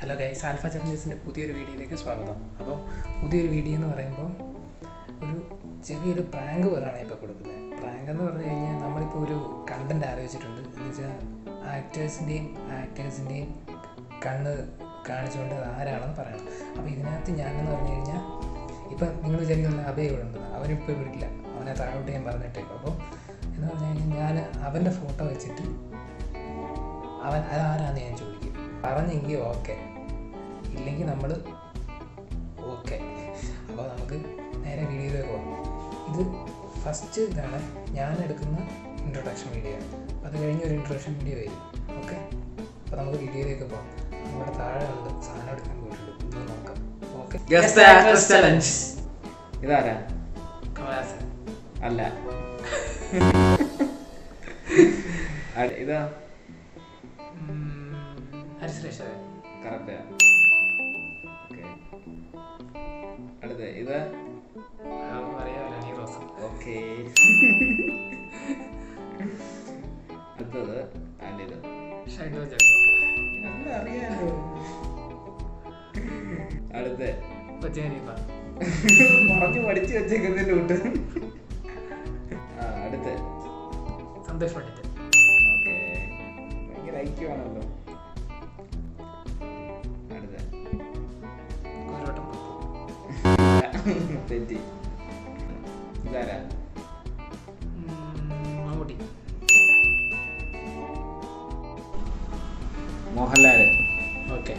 Hello guys, alpha ചലഞ്ചേഴ്സിൻ്റെ പുതിയൊരു വീഡിയോയിലേക്ക് സ്വാഗതം. അപ്പോൾ പുതിയൊരു വീഡിയോ എന്ന് പറയുമ്പോൾ ഒരു ചെറിയൊരു പ്രാങ്ക് പോലാണ് ഇപ്പോൾ കൊടുക്കുന്നത്. പ്രാങ്ക് എന്ന് പറഞ്ഞു കഴിഞ്ഞാൽ നമ്മളിപ്പോൾ ഒരു കണ്ടൻറ് ആലോചിച്ചിട്ടുണ്ട്. എന്ന് വെച്ചാൽ ആക്ടേഴ്സിൻ്റെയും കണ്ണ് കാണിച്ചുകൊണ്ട് അത് ആരാണെന്ന് പറയണം. അപ്പോൾ ഇതിനകത്ത് ഞാനെന്ന് പറഞ്ഞു കഴിഞ്ഞാൽ ഇപ്പം നിങ്ങൾ വിചാരിക്കുന്ന അഭയ ഇവിടെ ഉണ്ട്, അവനിപ്പോൾ ഇവിടെ ഇല്ല, അവനെ താഴോട്ട് ഞാൻ പറഞ്ഞിട്ടേക്കും. അപ്പോൾ എന്ന് പറഞ്ഞു കഴിഞ്ഞാൽ ഞാൻ അവൻ്റെ ഫോട്ടോ വെച്ചിട്ട് അവൻ അതാരാന്ന് ഞാൻ ചോദിക്കും. പറഞ്ഞെങ്കിൽ ഓക്കെ, ഇല്ലെങ്കിൽ നമ്മൾ ഓക്കെ. അപ്പോൾ നമുക്ക് നേരെ വീഡിയോയിലേക്ക് പോകാം. ഇത് ഫസ്റ്റ് ഇതാണ് ഞാൻ എടുക്കുന്ന ഇൻട്രൊഡക്ഷൻ വീഡിയോ. അത് കഴിഞ്ഞ് ഒരു ഇൻട്രൊഡക്ഷൻ വീഡിയോ വരും. ഓക്കെ, അപ്പോൾ നമുക്ക് വീഡിയോയിലേക്ക് പോകാം. നമ്മുടെ താഴെ ഉണ്ട് സാധനം എടുക്കാൻ പോയിട്ടുണ്ട്, ഇത് നോക്കാം. Okay, challenge. ഇതാരാ? കമലഹാസൻ അല്ല. ഇതാ ഹരിശ്രേഷ്. കറക്റ്റാ. അടുത്ത ഇതാ അറിയാമല്ലോ, നീ റോസ്. ഓക്കെ. അടുത്തത് ഇത് ഷൈഡോ ജാക്കോ. അറിയാലോ. അടുത്ത കൊച്ചേരിപ്പ പറഞ്ഞു പഠിച്ചു വെച്ചേക്കുന്നതിന്റെ കൂട്ട്. അടുത്ത് സന്തോഷ് പണ്ഡിറ്റ്. ഓക്കെ, ഭയങ്കര ഐക്യമാണല്ലോ. അടുത്ത കോരോട്ടം തെറ്റി. ഇതാരാ? മമ്മൂട്ടി. മോഹൻലാൽ. ഓക്കെ,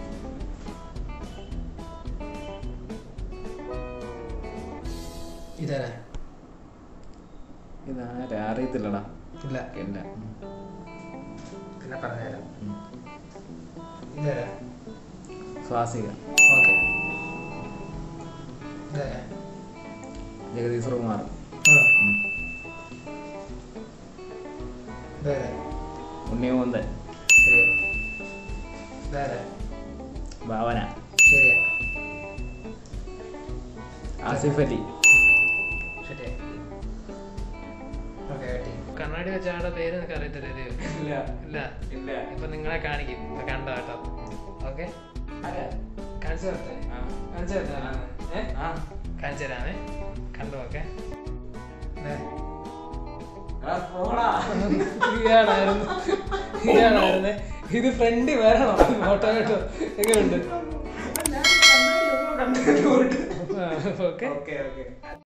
ഇതാരാ? ഇതാരാ? അറിയത്തില്ലടാ. ഇല്ല, ഇല്ല. പിന്നെ പറഞ്ഞുതരാം. ഇതാരാ? സ്വാസിക. ഓക്കെ, ഇതാരാ? ജഗദീഷ് ശ്രീകുമാർ. ഇതാരാ? ഉണ്ണിമൂന്തൻ. ശരിയാ. ഇതാരാ? ഭാവന. ശരിയാ. ആസിഫ് അലി. ശരിയാ. ഓക്കെ, കണ്ണാടി വെച്ച ആളുടെ പേര് നിനക്ക് അറിയത്തില്ലേ? ഇല്ല. ഇല്ല. ഇല്ല. ഇപ്പൊ നിങ്ങളെ കാണിക്കും, ഇപ്പൊ കണ്ടോ കേട്ടോ. ഓക്കെ, കാണിച്ചു തരട്ടെ? കാണിച്ചു തരാം. കാണിച്ചു തരാമേ, കണ്ടു. ഓക്കെ, ഇയാളായിരുന്നേ. ഇത് ഫ്രണ്ട് വേണോ ഫോട്ടോ കേട്ടോ? എങ്ങനെയുണ്ട്? ഓക്കെ.